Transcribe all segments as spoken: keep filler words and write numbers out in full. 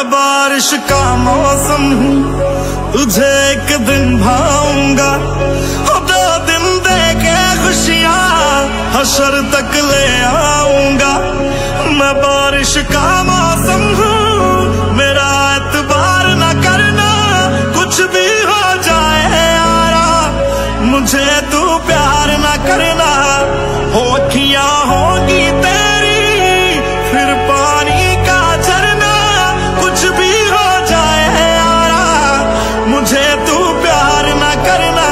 मैं बारिश का मौसम हूँ, तुझे एक दिन भाऊंगा। दो दिन दे के खुशियाँ हशर तक ले आऊंगा। मैं बारिश का मौसम हूँ, मेरा एतबार न करना, कुछ भी हो जाए यारा, मुझे तू प्यार न करना। हो अखियाँ होगी तेरी फिर पानी का झरना, कुछ भी हो जाए यारा, मुझे तू प्यार न करना।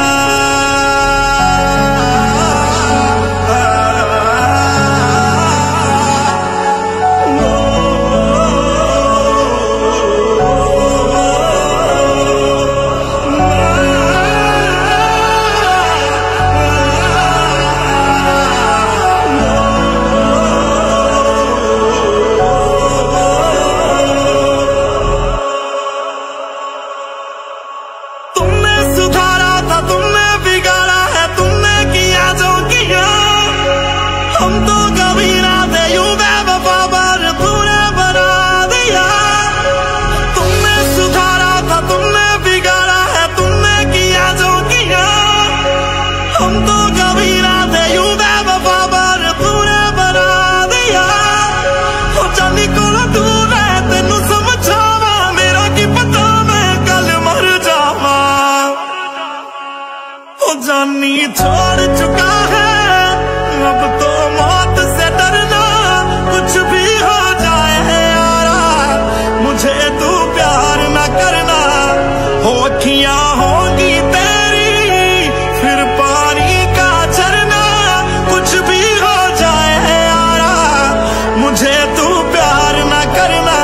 जानी छोड़ चुका है अब तो मौत से डरना, कुछ भी हो जाए यारा, मुझे तू प्यार न करना। हो अखियाँ होगी तेरी फिर पानी का झरना, कुछ भी हो जाए यारा, मुझे तू प्यार न करना।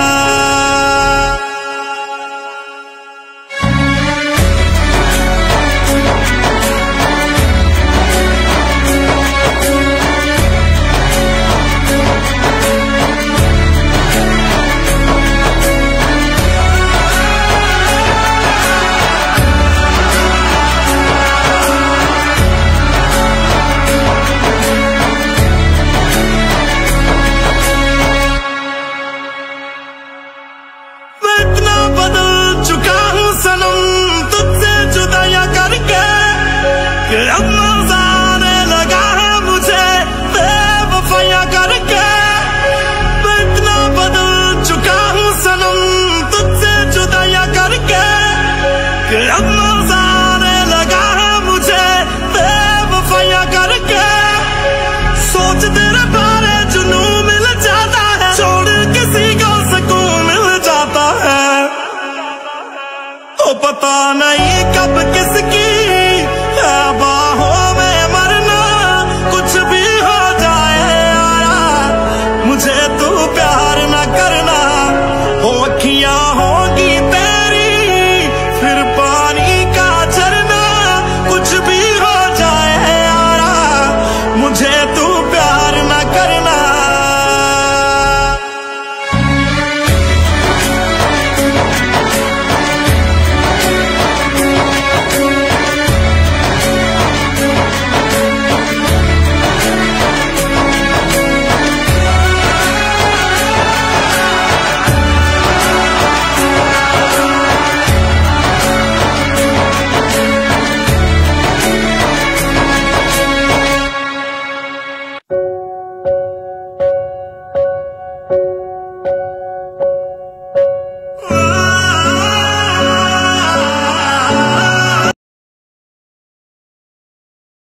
अब मज़ा आने लगा है मुझे बेवफाइयां करके, मैं इतना बदल चुका हूँ सनम तुझसे जुदाइयां करके। अब